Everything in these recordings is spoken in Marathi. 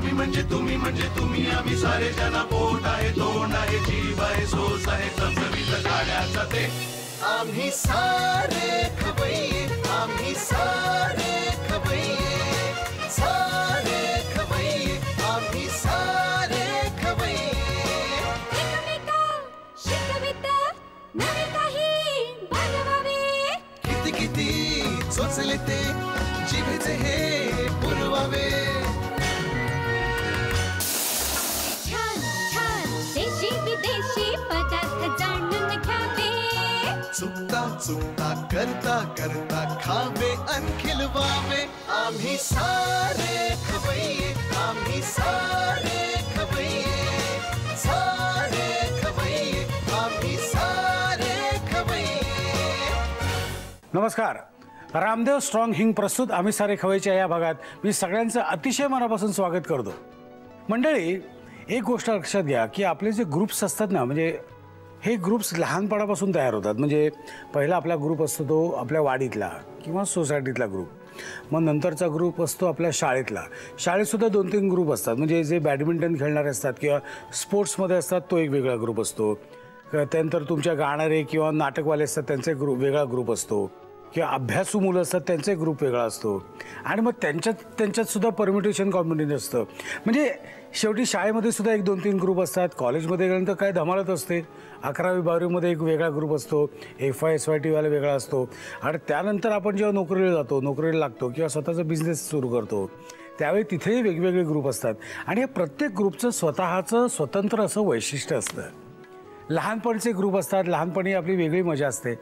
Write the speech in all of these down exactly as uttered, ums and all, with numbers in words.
आम्ही म्हणजे तुम्ही म्हणजे तुम्ही आम्ही सारे जना पोट आहे तोंड आहे जीव आहे सोस आहे चमचमीत गाण्याचा ते आम्ही सारे खवय्ये आम्ही सारे खवय्ये सारे खवय्ये आम्ही सारे खवय्ये एकमेका शिकवित नवे काही बनवावे किती किती चोचले ते जिभेचे हे पुरवावे छान छान देशी विदेशी पदार्थ जाणून घ्यावे चुकता चुकता करता करता खावे अन खिलवावे आम्ही सारे खवय्ये आम्ही सारे खवय्ये सारे खवय्ये आम्ही सारे खवय्ये। नमस्कार, रामदेव स्ट्रॉंग हिंग प्रस्तुत आम्ही सारे खवय्येच्या या भागात मी सगळ्यांचं अतिशय मनापासून स्वागत करतो। मंडळी, एक गोष्ट लक्षात घ्या की आपले जे ग्रुप्स असतात ना, म्हणजे हे ग्रुप्स लहानपणापासून तयार होतात। म्हणजे पहिला आपला ग्रुप असतो तो आपल्या वाडीतला किंवा सोसायटीतला ग्रुप, मग नंतरचा ग्रुप असतो आपल्या शाळेतला। शाळेतसुद्धा दोन तीन ग्रुप असतात, म्हणजे जे बॅडमिंटन खेळणारे असतात किंवा स्पोर्ट्समध्ये असतात तो एक वेगळा ग्रुप असतो। त्यानंतर तुमच्या गाणारे किंवा नाटकवाले असतात त्यांचे ग्रुप वेगळा ग्रुप असतो, किंवा अभ्यासू मुलं असतात त्यांचे ग्रुप वेगळा असतो, आणि मग त्यांच्यात त्यांच्यात सुद्धा परम्युटेशन कॉम्बिनेशन असतं। म्हणजे शेवटी शाळेमध्ये सुद्धा एक दोन तीन ग्रुप असतात, कॉलेजमध्ये गेल्यानंतर काय धमालत असते। अकरावी बारावीमध्ये एक वेगळा ग्रुप असतो, एफ वाय एस वाय टीवाला वेगळा असतो, आणि त्यानंतर आपण जेव्हा नोकरीला जातो नोकरीला लागतो किंवा स्वतःचा बिझनेस सुरू करतो त्यावेळी तिथेही वेगवेगळे ग्रुप असतात, आणि या प्रत्येक ग्रुपचं स्वतःचं स्वतंत्र असं वैशिष्ट्य असतं। लहानपणीचे ग्रुप असतात, लहानपणी आपली वेगळी मजा असते,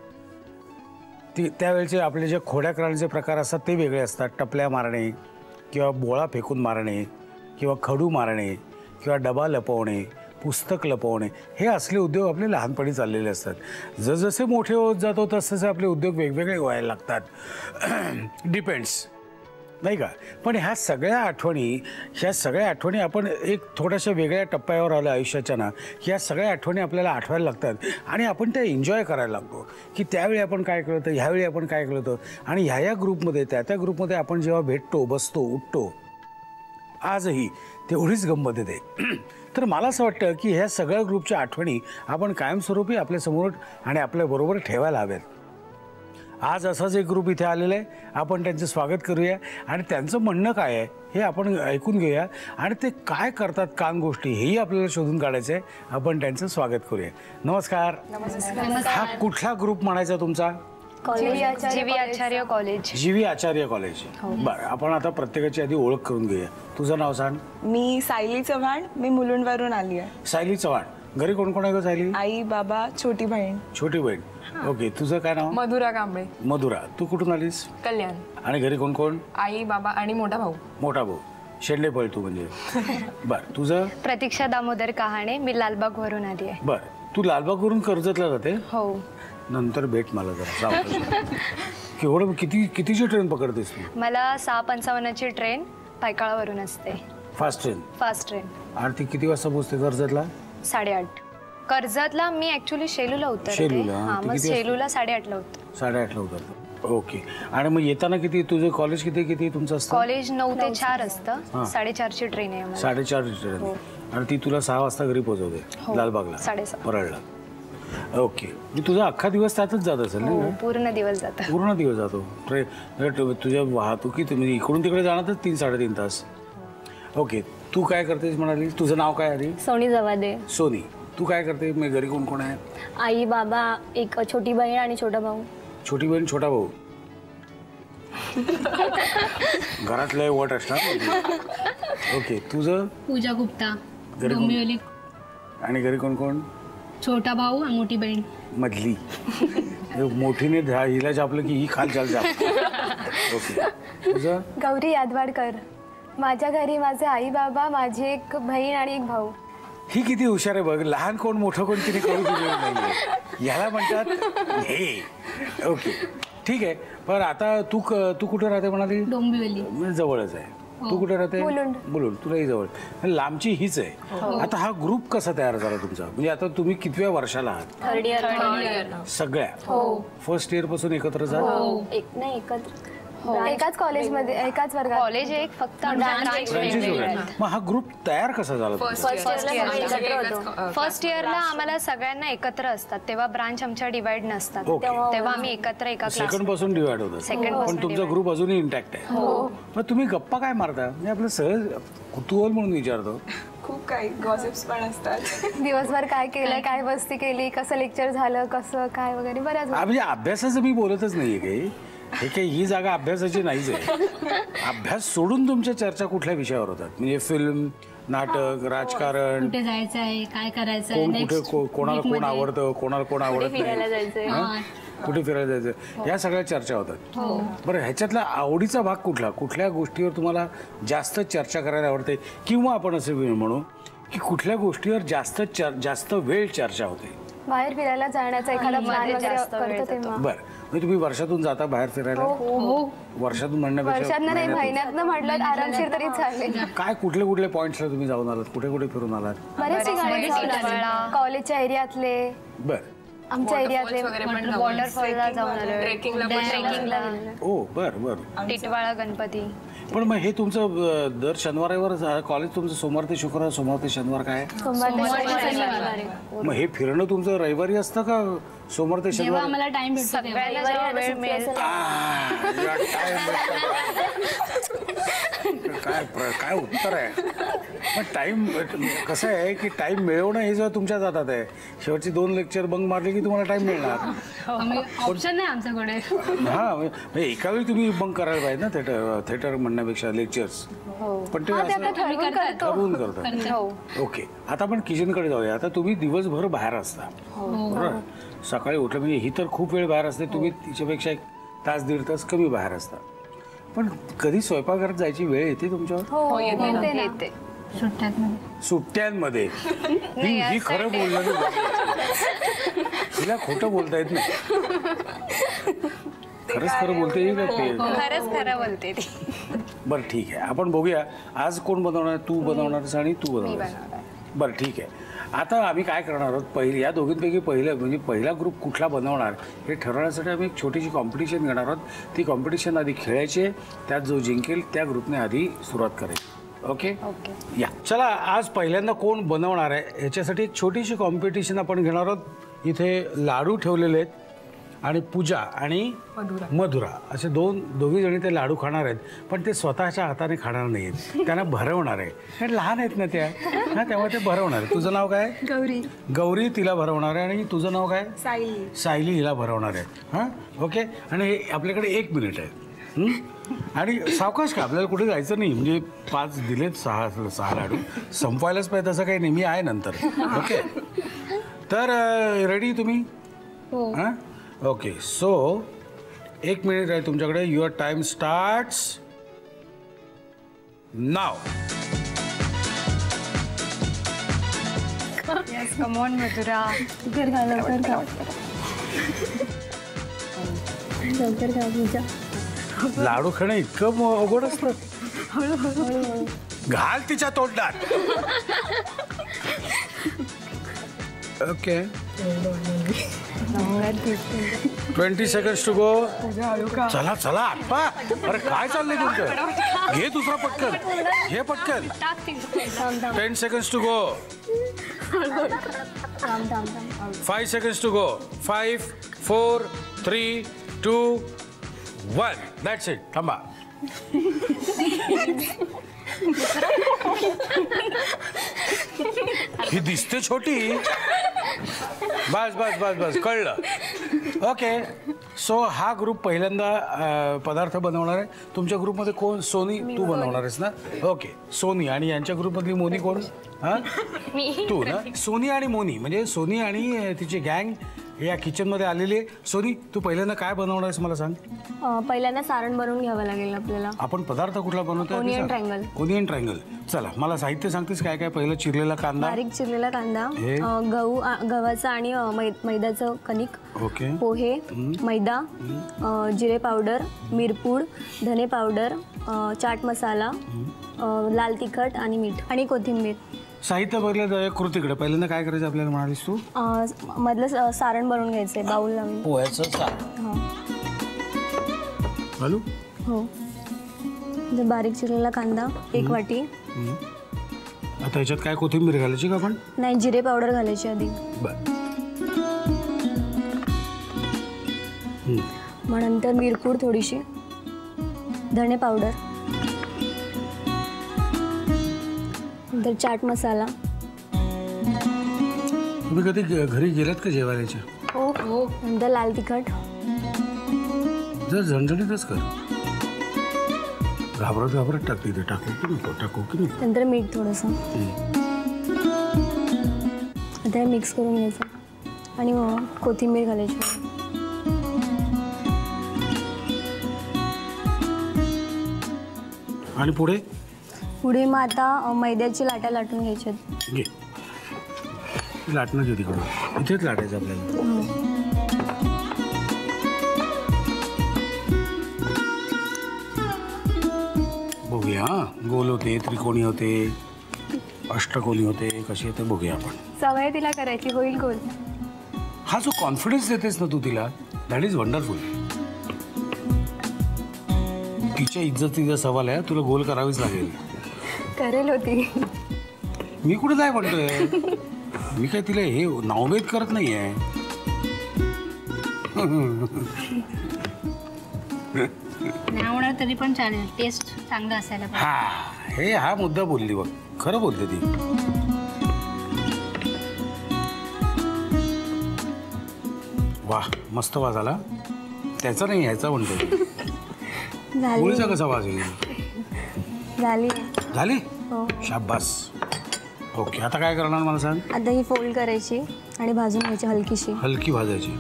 ती त्यावेळेचे आपले जे खोड्या करण्याचे प्रकार असतात ते वेगळे असतात। टपल्या मारणे किंवा बोळा फेकून मारणे किंवा खडू मारणे किंवा डबा लपवणे, पुस्तक लपवणे, हे असले उद्योग आपले लहानपणी चाललेले असतात। जसजसे मोठे होत जातो तसतसे आपले उद्योग वेगवेगळे व्हायला लागतात, डिपेंड्स, नाही का। पण ह्या सगळ्या आठवणी ह्या सगळ्या आठवणी आपण एक थोड्याशा वेगळ्या टप्प्यावर आलो आयुष्याच्या ना, ह्या सगळ्या आठवणी आपल्याला आठवायला लागतात आणि आपण त्या एन्जॉय करायला लागतो की त्यावेळी आपण काय केलं होतं, ह्यावेळी आपण काय केलं होतं, आणि ह्या ह्या ग्रुपमध्ये त्या त्या ग्रुपमध्ये आपण जेव्हा भेटतो, बसतो, उठतो, आजही तेवढीच गंमत येते। तर मला असं वाटतं की ह्या सगळ्या ग्रुपच्या आठवणी आपण कायमस्वरूपी आपल्यासमोर आणि आपल्याबरोबर ठेवायला हव्यात। आज असाच एक ग्रुप इथे आलेला आहे, आपण त्यांचं स्वागत करूया आणि त्यांचं म्हणणं काय आहे हे आपण ऐकून घेऊया, आणि ते काय करतात कान गोष्टी हेही आपल्याला शोधून काढायचं आहे। आपण त्यांचं स्वागत करूया। नमस्कार। हा कुठला ग्रुप म्हणायचा तुमचा? जीवी आचार्य कॉलेज। जीवी आचार्य कॉलेज, बरं। आपण आता प्रत्येकाची आधी ओळख करून घेऊया। तुझं नाव सांग। मी सायली चव्हाण, मी मुलुंडवरून आली आहे। सायली चव्हाण, घरी कोण कोण आहे ग सायली? आई, बाबा, छोटी बहीण। छोटी बहीण, ओके। तुझं काय नाव? मधुरा कांबळे। मधुरा, तू कुठून आलीस? कल्याण। आणि घरी कोण कोण? आई, बाबा आणि मोठा भाऊ। मोठा भाऊ, शेंडे पळ तू म्हणजे। बरं, तुझं? प्रतीक्षा दामोदर कहाणे, मी लालबाग वरून आली आहे। बरं, तू लालबागवरून कर्जतला जाते? हो। नंतर भेट मला जरा। केवढं किती कितीची ट्रेन पकडतेस तू? मला सहा पंचावन्नची ट्रेन पायकाळावरून असते। Fast train? Fast train. आणि ती किती वाजता पोहोचते कर्जतला? साडेआठ। कर्जतला मी ऍक्च्युली शेलूला उतरते। शेलूला, हा, मग शेलूला साडेआठला उतर साडेआठला उतरतो, ओके। आणि मग येताना किती, तुझं कॉलेज किती किती तुमचं असतं? कॉलेज नऊ ते चार असतं, साडेचारची ट्रेन आहे। साडेचारची ट्रेन, आणि ती तुला सहा वाजता घरी पोहोचवते लालबागला, साडेसहा परळला, ओके। तुझा अख्खा दिवस त्यातच जात असेल ना? पूर्ण दिवस जातो। पूर्ण दिवस जातो ट्रेन तुझ्या वाहतुकीत, म्हणजे इकडून तिकडे जाणार तीन साडेतीन तास, ओके। तू काय करतेस म्हणाली? तुझं नाव काय आधी? सोनी जवादे। सोनी, तू काय करते? मी घरी कोण कोण आहे? आई, बाबा, एक छोटी बहीण आणि छोटा भाऊ। छोटी बहीण, छोटा भाऊ, घरातलं वट असणार, ओके। तुझं? पूजा गुप्ता, घरी डोंबिवली। आणि घरी कोण कोण? छोटा भाऊ आणि मोठी बहीण। मधली मोठीने हिला जापलं की ही खालच्या जाप, ओके। तुझं? गौरी यादवाडकर, माझ्या घरी माझे आई, बाबा, माझी एक बहीण आणि एक भाऊ। ही किती हुशार आहे बघ, लहान कोण मोठं कोण तिने कळू दिलेलं नाहीये, याला म्हणतात हे, ओके, ठीक आहे। पण आता तू तू कुठे राहते म्हणाली? डोंबिवली, जवळच आहे। तू कुठे राहते? बोलून, तुलाही जवळ, लांबची हीच आहे। आता हा ग्रुप कसा तयार झाला तुमचा? म्हणजे आता तुम्ही कितव्या वर्षाला आहात? Third year. सगळ्या फर्स्ट इयर पासून एकत्र जा? एक नाही एकत्र, एकाच कॉलेजमध्ये एकाच वर्गात कॉलेज एक फक्त आमच्या branch ब्रँचेस वेगवेगळ्या वगैरे. आहेत. मग हा ग्रुप तयार कसा झाला तुमचा? फर्स्ट इयरला फर्स्ट इयरला आम्हाला सगळ्यांना एकत्र असतात तेव्हा ब्रांच आमच्या डिवाइड नसतात ओके. तेव्हा आम्ही एकत्र एका सेकंड क्लास पासून डिवाइड होतात Second पासून पण तुमचा divide. ग्रुप अजूनही इंटॅक्ट आहे मग तुम्ही गप्पा काय मारता म्हणजे आपलं सहज कुतूहल म्हणून विचारतो. खूप काही गॉसिप्स पण असतात. दिवसभर काय केलं काय मस्ती केली कसं लेक्चर झालं कसं काय वगैरे बऱ्याच हा, म्हणजे अभ्यासाचं मी बोलतच नाहीये काही हे काही ही जागा अभ्यासाची नाहीच आहे. अभ्यास सोडून तुमच्या चर्चा कुठल्या विषयावर होतात म्हणजे फिल्म नाटक राजकारण कुठे जायचं आहे काय करायचं कोण कुठे को- कोणाला कोण आवडतं कोणाला कोण आवडत फिरायला नाही जायचंय हा? कुठे फिरायला जायचं या सगळ्या चर्चा होतात. बरं ह्याच्यातला आवडीचा भाग कुठला कुठल्या गोष्टीवर तुम्हाला जास्त चर्चा करायला आवडते किंवा आपण असं म्हणू की कुठल्या गोष्टीवर जास्त चर- जास्त वेळ चर्चा होते. बाहेर फिरायला जाण्याचा एखादा प्लॅन मध्ये वगैरे जास्त वेळ करतो तेव्हा बरं म्हणजे तुम्ही वर्षातून जाता बाहेर फिरायला हो वर्षातून म्हणण्यापेक्षा वर्षात नाही महिन्यातून? महिन्यात म्हटलं आरामशीर तरी चालेल. काय कुठले कुठले पॉइंट्सला तुम्ही जाऊन आलात कुठे कुठे फिरून आलात? बरेच ठिकाणी जाऊन आले. कॉलेजच्या एरियातले बरं आमच्या एरियातले वॉटरफॉलला जाऊन आलो ट्रेकिंगला पण ट्रेकिंगला ओ बरं बरं टिटवाळा गणपती पण मग हे तुमचं अं, दर शनिवारीवर कॉलेज तुमचं सोमवार ते शुक्रवार सोमवार ते शनिवार काय सोमवार ते सोमवार ते शनिवार. मग हे फिरणं तुमचं रविवारी असतं का सोमवार ते जेव्हा शनिवार? आम्हाला टाइम भेटतो तेव्हा सगळ्यांना जेव्हा वेळ मिळेल आ, या time- काय प्र- काय उत्तर आहे पण टाइम कसं आहे की टाइम मिळवणं हे जेव्हा तुमच्या हातात आहे शेवटची दोन लेक्चर बंक मारले की तुम्हाला टाइम मिळणार. आम्ही ऑप्शन नाही आमच्याकडे. हा म्हणजे एका वेळी तुम्ही बंक करायला पाहिजे ना थिएटर थिएटर म्हणण्यापेक्षा लेक्चर्स पण ते हा, ते असं आता ठरवून करतो. ठरवून करतात. ओके आता आपण किचनकडे जाऊया. आता तुम्ही दिवसभर बाहेर असता बरोबर सकाळी उठलं म्हणजे ही तर खूप वेळ बाहेर असते तुम्ही तिच्यापेक्षा एक तास दीड तास कमी बाहेर असता पण कधी स्वयंपाकघरात जायची वेळ येते तुमच्यावर? हो येते ना. येते सुट्ट्यात मध्ये सुट्ट्यांमध्ये ही ही खरं बोलणारी बाई. तिला खोटं बोलता येत नाही खरंच खरं बोलते ही का ते? खरंच खरं बोलते ती. बरं ठीक आहे आपण बघूया आज कोण बनवणार तू बनवणारस आणि तू बनवणार बरं ठीक आहे. आता आम्ही काय करणार आहोत पहिले या दोघींपैकी पहिलं म्हणजे पहिला ग्रुप कुठला बनवणार हे ठरवण्यासाठी आम्ही एक छोटीशी कॉम्पिटिशन घेणार आहोत. ती कॉम्पिटिशन आधी खेळायची त्यात जो जिंकेल त्या ग्रुपने आधी सुरुवात करायची. ओके या चला आज पहिल्यांदा कोण बनवणार आहे याच्यासाठी एक छोटीशी कॉम्पिटिशन आपण घेणार आहोत. इथे लाडू ठेवलेले आहेत आणि पूजा आणि मधुरा असे दोन दोघी जणी ते लाडू खाणार आहेत पण ते स्वतःच्या हाताने खाणार नाही आहेत त्यांना भरवणार आहे कारण लहान आहेत ना त्या हा त्यामुळे ते भरवणार आहे. तुझं नाव काय? गौरी. गौरी तिला भरवणार आहे आणि तुझं नाव काय? सायली. सायली हिला भरवणार आहे. हां ओके आणि हे आपल्याकडे एक मिनिट आहे हं? आणि सावकाश का आपल्याला कुठे जायचं नाही म्हणजे पाच दिलेत सहा सहा लाडू संपवायलाच पाहिजे तसं काही नेहमी आहे नंतर ओके तर रेडी तुम्ही हां ओके सो एक मिनिट आहे तुमच्याकडे your time starts now. Yes come on Madhura लवकर खा लवकर खा लवकर खा पूजा. लाडू खाणं इतकं म- अवघड असतं घाल तिच्या तोंडात. Okay twenty seconds to go. चला चला आप्पा अरे काय चाललंय तुमचं घे दुसरा पटकन घे पटकन. Ten seconds to go. Five seconds to go. Five four three two one that's it. थांबा. ही दिसते छोटी बस बस बस बस कळलं. ओके सो हा ग्रुप पहिल्यांदा अ, पदार्थ बनवणार आहे. तुमच्या ग्रुपमध्ये कोण? सोनी तू बनवणार आहेस ना. ओके सोनी आणि यांच्या ग्रुपमधली मोनी कोण? हां तू ना. सोनी आणि मोनी म्हणजे सोनी आणि अ, तिची गँग या किचनमध्ये आलेली आहे. सोनी तू पहिल्यांदा काय बनवणार आहेस मला सांग. पहिल्यांदा सारण बनवून घ्यावं लागेल आपल्याला. आपण पदार्थ कुठला बनवतोय? Onion triangle. Onion triangle. चला मला साहित्य सांगतेस काय काय? पहिलं चिरलेला कांदा बारीक चिरलेला कांदा हे? अ, गहू आ, गव्हाचं आणि अ, मै- मैद्याचं कणिक ओके पोहे मैदा अ, जिरे पावडर मिरपूड धने पावडर अ, चाट मसाला अ, लाल तिखट आणि मीठ आणि कोथिंबीर. साहित्य बघलं तर कृतीकडे पहिल्यांदा काय करायचं आपल्याला म्हणालीस तू? अ, मधलं स- सारण बनवून घ्यायचंय बाऊल लावून. पोह्याचं सारण हा. घालू हो. जर बारीक चिरलेला कांदा एक वाटी. आता ह्याच्यात काय कोथिंबीर घालायची का आपण? नाही, जिरे पावडर घालायची आधी. बरं. मग नंतर मिरपूड थोडीशी, धणे पावडर, नंतर चाट मसाला. तुम्ही कधी घरी गेलात का जेवायच्या? हो हो. नंतर लाल तिखट. जर झणझणीतच कर, घाबरत घाबरत टाकते ते. टाकू की नको, टाकू की नको. नंतर मीठ थोडंसं. आता हे मिक्स करून घ्यायचं आणि मग कोथिंबीर घालायची. आणि पुढे पुढे मग आता मैद्याची लाटा लाटून घ्यायच्या. घे, लाटणं घे तिकडून. इथेच लाटायचं आपल्याला. बघूया गोल होते, त्रिकोणी होते, अष्टकोनी होते, कसे होते बघूया आपण. सवय तिला करायची, होईल गोल. हा जो कॉन्फिडन्स देतेस ना तू तिला, दॅट इज वंडरफुल. तिच्या इज्जतीचा सवाल आहे, तुला गोल करावीच लागेल. करेल होती. मी कुठे काय म्हणतोय? मी काय तिला हे नावभेद करत नाही आहे. नाही होणार तरी पण चालेल, टेस्ट चांगला असायला पाहिजे. हा, हे हा मुद्दा बोलली बघ, खरं बोलते ती. वाह, मस्त वाज आला. त्याचा नाही, ह्याचा म्हणतो. पोळीचा कसा वाज येईल? झाली झाली. हो. शाबास. ओके, आता काय करणार मला सांग? आता ही फोल्ड करायची आणि भाजून घ्यायची हलकीशी. हलकी भाजायची.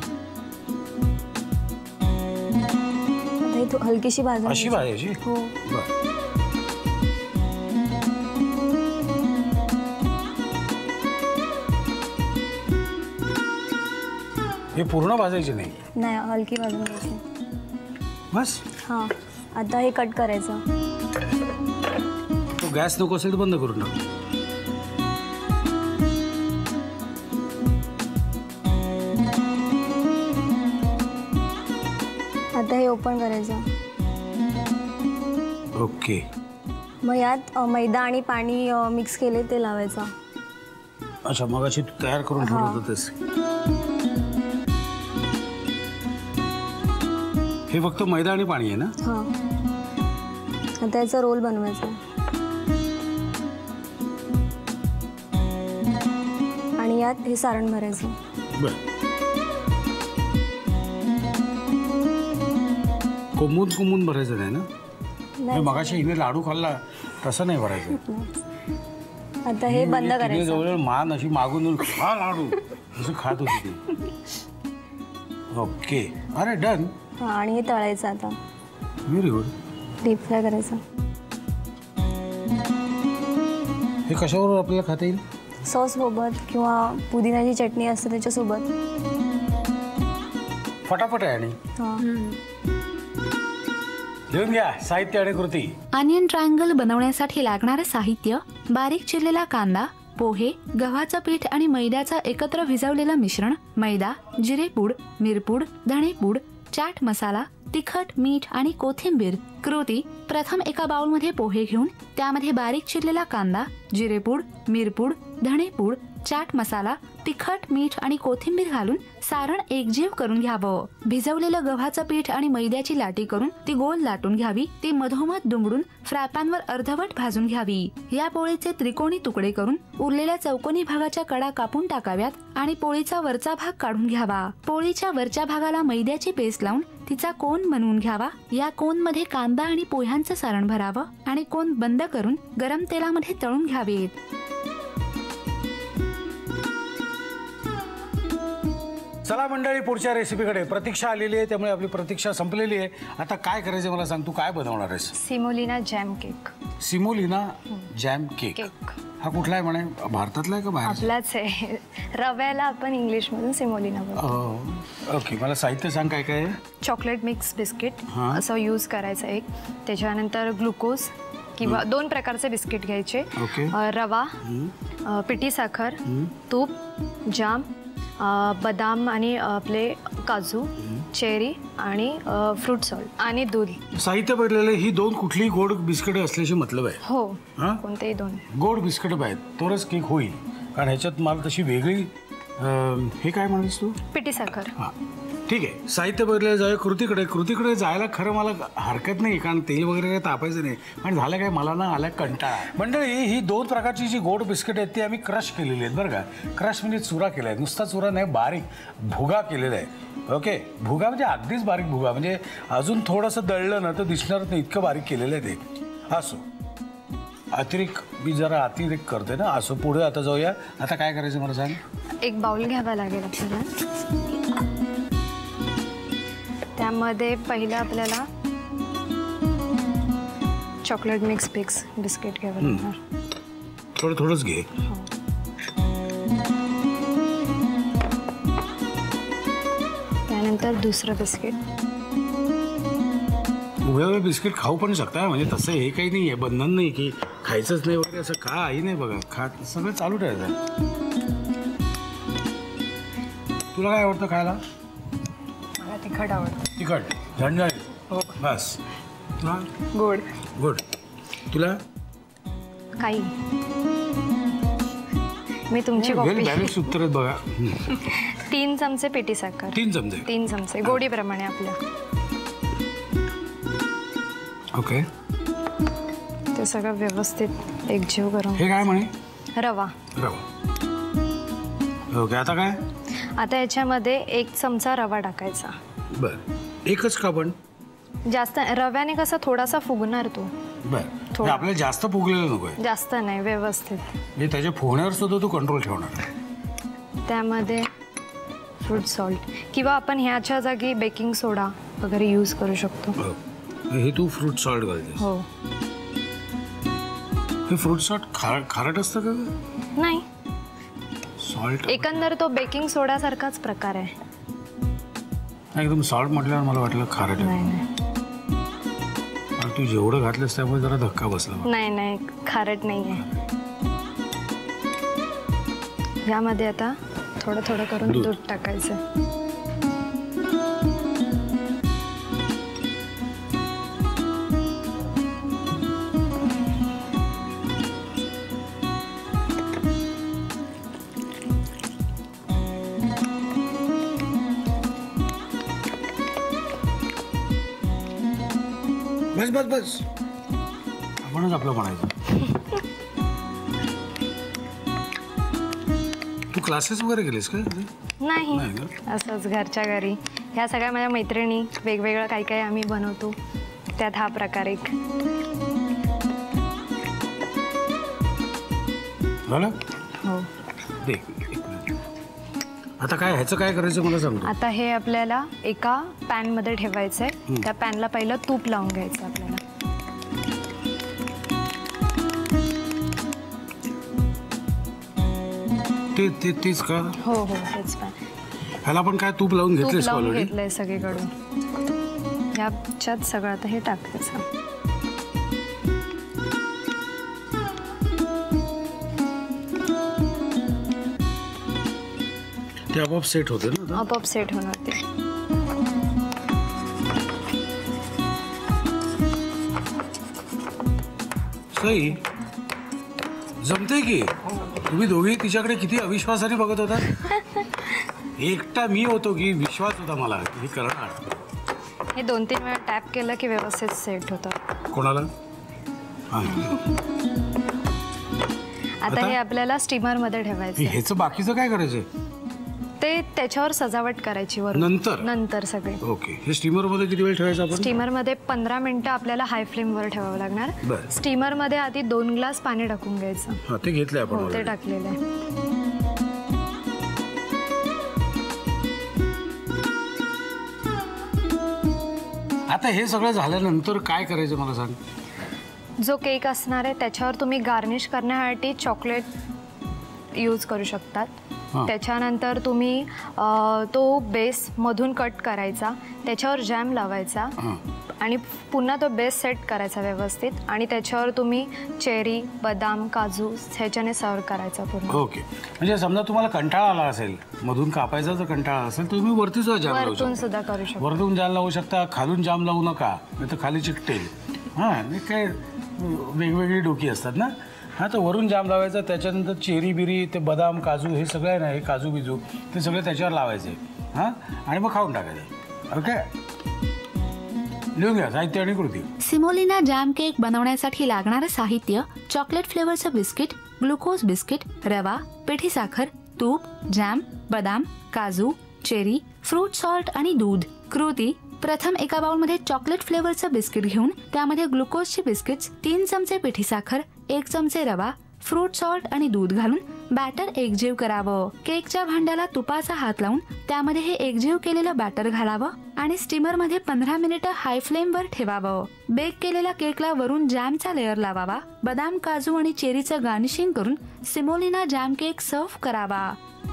आता ही थो- हलकीशी भाजून अशी घ्यायची. भाजायची? हो. बरं. हे पूर्ण भाजायचे नाही? नाही, हलकी भाजून घ्यायची. बस. हां, आता हे कट करायचं. तो गॅस नको असेल तर बंद करून टाक. आता हे ओपन करायचं. ओके. मग यात अ, मैदा आणि पाणी अ, मिक्स केले ते लावायचं. अच्छा, मग अशी तू तयार करून ठेवत होतेस. हे फक्त मैदा आणि पाणी आहे ना? हां. आता याचा रोल बनवायचा आणि यात हे सारण भरायचं. बरं. कोंबून कोंबून भरायचं नाही ना? नाही, मगाशी हिने लाडू खाल्ला तसं नाही भरायचं. आता हे बंद तिने करायचं. जवळ मान अशी मागून खा लाडू असं खात होती ती. ओके, अरे डन. हां, आणि हे तळायचं आता. Very good. डीप फ्राय करायचं. हे कशावर आपल्याला खाता येईल? सॉस सोबत किंवा पुदिन्याची चटणी असते त्याच्यासोबत. फटाफट आहे. आणि हां, लिहून घ्या साहित्य आणि कृती. अनियन ट्रायंगल बनवण्यासाठी लागणारे साहित्य: बारीक चिरलेला कांदा, पोहे, गव्हाचं पीठ आणि मैद्याचं एकत्र भिजवलेलं मिश्रण, मैदा, जिरेपूड, मिरपूड, धणेपूड, चाट मसाला, तिखट, मीठ आणि कोथिंबीर. कृती: प्रथम एका बाउलमध्ये पोहे घेऊन त्यामध्ये बारीक चिरलेला कांदा, जिरेपूड, मिरपूड, धणेपूड, चाट मसाला, तिखट, मीठ आणि कोथिंबीर घालून सारण एकजीव करून घ्यावं. भिजवलेलं गव्हाचं पीठ आणि मैद्याची लाटी करून ती गोल लाटून घ्यावी. ती मधोमध दुमडून फ्रायपॅनवर अर्धवट भाजून घ्यावी. या पोळीचे त्रिकोणी तुकडे करून उरलेल्या चौकोनी भागाच्या कडा कापून टाकाव्यात आणि पोळीचा वरचा भाग काढून घ्यावा. पोळीच्या वरच्या भागाला मैद्याची पेस्ट लावून तिचा कोन बनवून घ्यावा. या कोन मध्ये कांदा आणि पोह्यांचं सारण भरावं आणि कोन बंद करून गरम तेलामध्ये तळून घ्यावेत. चला मंडळी, पुढच्या रेसिपीकडे. प्रतीक्षा आलेली आहे, त्यामुळे आपली प्रतीक्षा संपलेली आहे. आता काय करायचं मला सांग, तू काय बनवणार आहेस? Semolina jam cake. Semolina jam cake. Cake हा कुठला आहे म्हणे? भारतातला आहे का बाहेर? आपलाच आहे. रव्याला आपण इंग्लिशमधून सिमोलिना बोलतो. ओके, मला साहित्य सांग काय काय आहे. चॉकलेट मिक्स बिस्किट हां. असं यूज करायचं एक. त्याच्यानंतर ग्लुकोज किंवा दोन प्रकारचे बिस्किट घ्यायचे. ओके. अ, रवा, अ, पिठी साखर, तूप, जाम, अ, बदाम आणि आपले काजू, चेरी आणि फ्रूट सॉल्ट आणि दूध. साहित्य बदललेलं ही दोन कुठलीही गोड बिस्किट असल्याची मतलब आहे. हो हां कोणतेही दोन गोड बिस्किट आहेत तरच केक होईल. कारण ह्याच्यात मला तशी वेगळी अं, हे काय म्हणतेस तू? पिठी साखर. हां ठीक आहे. साहित्य बदललं जाऊया कृतीकडे. कृतीकडे जायला खरं मला हरकत नाही कारण तेल वगैरे काही तापायचं नाही. पण झालं काय मला ना आला कंटाळा. मंडळी ही दोन प्रकारची जी गोड बिस्किट आहेत ती आम्ही क्रश केलेली आहेत बरं का. क्रश म्हणजे चुरा केला आहे. नुसता चुरा नाही बारीक भुगा केलेला आहे. ओके भुगा म्हणजे अगदीच बारीक भुगा म्हणजे अजून थोडंसं दळलं ना तर दिसणार नाही इतकं बारीक केलेलं आहे ते. असो अतिरिक्त मी जरा अतिरिक्त करते ना. असो पुढे आता जाऊया. आता काय करायचं मला सांग. एक बाउल घ्यावा लागेल आपल्याला. त्यामध्ये पहिलं आपल्याला चॉकलेट मिक्स पिक्स बिस्किट घ्यावं लागणार. थोडं थोडंच घे. त्यानंतर दुसरं बिस्किट. उभ्या उभ्या बिस्किट खाऊ पण शकता म्हणजे तसं हे काही नाही आहे बंधन नाही की खायचंच नाही वगैरे असं काही नाही बघा. खा सगळं चालू ठेवायचं. तुला काय आवडतं खायला? मला तिखट आवडतं. तिखट झणझणीत. हो बस. तुला गोड. गुड. तुला काही मी तुमची वेल कॉपी. बॅलन्स उत्तर आहेत बघा. तीन चमचे पिठी साखर. तीन चमचे. तीन चमचे गोडीप्रमाणे आपल्या. ओके ते सगळं व्यवस्थित एकजीव करून. हे काय म्हणे? रवा. रवा. ओके आता काय? आता याच्यामध्ये एक चमचा रवा टाकायचा. बर एकच का पण? जास्त रव्याने कसं थोडासा फुगणार तो. बर आपल्याला जास्त फुगलेलं नको आहे. जास्त नाही व्यवस्थित. म्हणजे त्याच्या फुगण्यावर सुद्धा तू कंट्रोल ठेवणार. त्यामध्ये फ्रूट सॉल्ट किंवा आपण ह्याच्या जागी बेकिंग सोडा वगैरे यूज करू शकतो. हे तू फ्रूट सॉल्ट घालतेस? हो. हे फ्रूट सॉल्ट खार खारट असतं का? नाही सॉल्ट एकंदर तो बेकिंग सोडा सारखाच प्रकार आहे. एकदम सॉल्ट म्हटल्यावर मला वाटलं खारट आहे. नाही नाही तू जेवढं घातलंस त्यामुळे जरा धक्का बसला. नाही नाही खारट नाही आहे. यामध्ये आता थोडं थोडं करून दूध टाकायचं. बस बस बस आपणच आपलं म्हणायचं. तू क्लासेस वगैरे केलेस का? नाही असंच घरच्या घरी. ह्या सगळ्या माझ्या मैत्रिणी वेगवेगळं काही काही आम्ही बनवतो त्यात हा प्रकार एक. झालं? हो. दे आता काय ह्याचं काय करायचं मला सांग. आता हे आपल्याला एका पॅन मध्ये ठेवायचंय. त्या पॅनला पहिलं तूप लावून घ्यायचं आपल्याला. ते ते तेच का? हो हो तेच पॅन. ह्याला पण काय तूप लावून तूप घेतलेस? लावून घेतलंय सगळीकडून. ह्याच्यात सगळं आता हे टाकायचं. ते आपोआप सेट होते ना? आपोआप सेट होणार ते. सई जमते की. तुम्ही दोघी तिच्याकडे किती अविश्वासाने बघत होता. एकटा मी होतो की विश्वास होता मला की करणार. हे दोन तीन वेळा टॅप केलं की व्यवस्थित सेट होतं. कोणाला? आता हे आपल्याला स्टीमर मध्ये ठेवायचं. ह्याचं बाकीचं काय करायचं? ते त्याच्यावर सजावट करायची वरून नंतर नंतर सगळे. ओके. हे स्टीमर मध्ये किती वेळ ठेवायचं आपण? स्टीमर मध्ये पंधरा मिनिटं आपल्याला हाय फ्लेम वर ठेवावं लागणार. स्टीमर मध्ये आधी दोन ग्लास पाणी टाकून घ्यायचं. हा ते घेतलंय आपण. ते टाकलेलं आहे. आता हे सगळं झाल्यानंतर काय करायचं मला सांग. जो केक असणार आहे त्याच्यावर तुम्ही गार्निश करण्यासाठी चॉकलेट यूज करू शकतात. त्याच्यानंतर तुम्ही तो बेस मधून कट करायचा, त्याच्यावर जॅम लावायचा आणि पुन्हा तो बेस सेट करायचा व्यवस्थित आणि त्याच्यावर तुम्ही चेरी बदाम काजू ह्याच्याने सर्व करायचा पूर्ण. ओके, म्हणजे समजा तुम्हाला कंटाळा आला असेल, मधून कापायचा जर कंटाळा असेल तर तुम्ही वरती सुद्धा जाम लावू वरतून शकता. सुद्धा करू शकता. वरतून जाम लावू शकता, खालून जाम लावू नका नाही तर खाली चिकटेल. हां, नाही काय वेगवेगळी डोकी असतात ना. हां, तर वरून जाम लावायचा, त्याच्यानंतर चेरी बिरी ते बदाम काजू हे सगळं आहे ना, हे काजू बिजू ते सगळे त्याच्यावर लावायचे. हां, आणि मग खाऊन टाकायचे. ओके, लिहून घ्या साहित्य आणि कृती. सिमोलिना जॅम केक बनवण्यासाठी लागणारं साहित्य: चॉकलेट फ्लेवरचं बिस्किट, ग्लुकोज बिस्किट, रवा, पिठी साखर, तूप, जॅम, बदाम, काजू, चेरी, फ्रूट सॉल्ट आणि दूध. कृती: प्रथम एका बाउलमध्ये चॉकलेट फ्लेवरचं बिस्किट घेऊन त्यामध्ये ग्लुकोजचे बिस्किट्स, तीन चमचे पिठी साखर, एक चमचे रवा, फ्रूट सॉल्ट आणि दूध घालून बॅटर एकजीव करावं. केकच्या भांड्याला तुपाचा हात लावून त्यामध्ये हे एकजीव केलेलं बॅटर घालावं आणि स्टीमर मध्ये पंधरा मिनिटं हाय फ्लेमवर ठेवावं. बेक केलेल्या केकला वरून जॅमचा लेअर लावावा. बदाम काजू आणि चेरीचं गार्निशिंग करून सिमोलिना जॅम केक सर्व्ह करावा.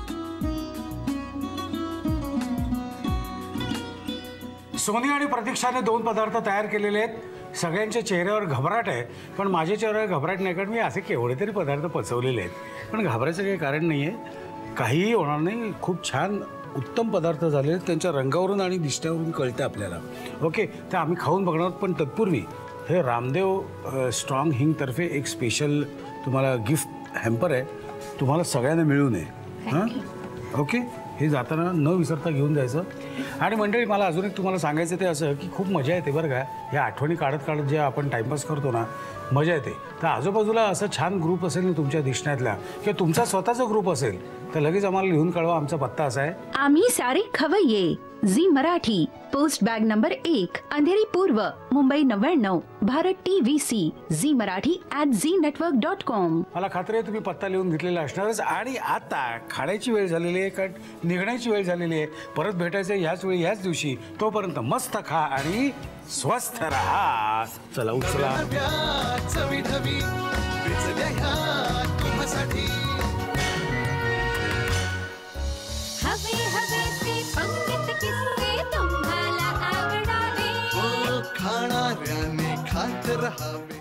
सोनी आणि प्रतीक्षाने दोन पदार्थ तयार केलेले आहेत. सगळ्यांच्या चेहऱ्यावर घबराट आहे, पण माझ्या चेहऱ्यावर घबराट नाही, कारण मी असे केवढे तरी पदार्थ पचवलेले आहेत. पण घाबरायचं काही कारण नाही आहे, काहीही होणार नाही. खूप छान उत्तम पदार्थ झाले आहेत, त्यांच्या रंगावरून आणि दिसण्यावरून कळतं आपल्याला. ओके, तर आम्ही खाऊन बघणार, पण तत्पूर्वी हे रामदेव स्ट्रॉंग हिंगतर्फे एक स्पेशल तुम्हाला गिफ्ट हॅम्पर आहे, तुम्हाला सगळ्यांना मिळू नये. हां, ओके, हे जाताना न विसरता घेऊन जायचं. आणि मंडळी, मला अजून एक तुम्हाला सांगायचं ते असं की खूप मजा येते बरं का, ह्या आठवणी काढत काढत जे आपण टाईमपास करतो ना, मजा येते. तर आजूबाजूला असं छान ग्रुप असेल ना तुमच्या दिसण्यातला, किंवा तुमचा स्वतःचा ग्रुप असेल तर लगेच आम्हाला लिहून कळवा. आमचा पत्ता असा आहे: आम्ही सारे खवय्ये, Zee Marathi, post bag number एक, अंधेरी पूर्व, मुंबई नव्याण्णव, Bharat T V C, Zee Marathi at Zee network dot com. मला खात्री आहे तुम्ही पत्ता लिहून घेतलेला असणारच. आणि आता खाण्याची वेळ झालेली आहे, कारण निघण्याची वेळ झालेली आहे. परत भेटायचं ह्याच वेळी ह्याच दिवशी. तोपर्यंत मस्त खा आणि स्वस्थ राहा. चला उचला. चवी ढवी विचल्या ह्या तुम्हासाठी. हवे हवे ते पंगत किस्से तुम्हाला आवडावे. खाणाऱ्याने खात रहावे.